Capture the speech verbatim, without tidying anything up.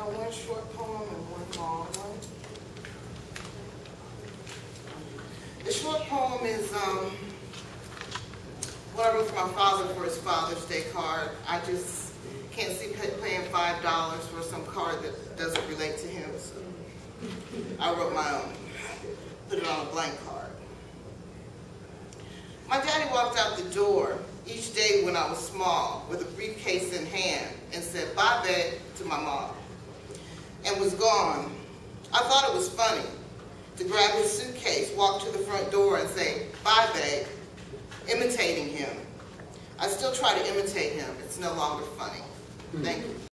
one short poem and one long one. The short poem is um, what I wrote for my father for his Father's Day card. I just can't see paying five dollars for some card that doesn't relate to him, so I wrote my own. Put it on a blank card. My daddy walked out the door each day when I was small with a briefcase in hand and said, "Bye, babe," to my mom, and was gone. I thought it was funny to grab his suitcase, walk to the front door and say, "Bye, babe," imitating him. I still try to imitate him. It's no longer funny. Thank you.